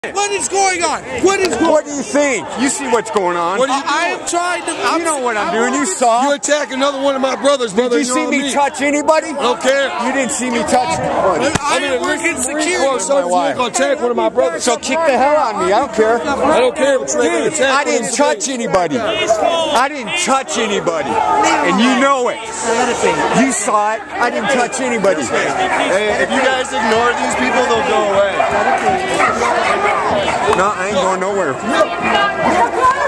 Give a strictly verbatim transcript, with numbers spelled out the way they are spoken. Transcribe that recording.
What is going on? What is going on? What do you think? You see what's going on. What are you doing? I am trying to... I'm, you know what I'm doing. You saw. You attack another one of my brothers, brother. Did you, you see me, me touch anybody? I don't care. You didn't see me touch anybody. I, I didn't work in security. So you're going to attack one of my brothers. So kick the hell out of me. I don't care. I don't care. Dude, I didn't touch anybody. I didn't touch anybody. And you know it. You saw it. I didn't touch anybody. Hey, if you guys ignore these people, they'll go away. No, I ain't going nowhere.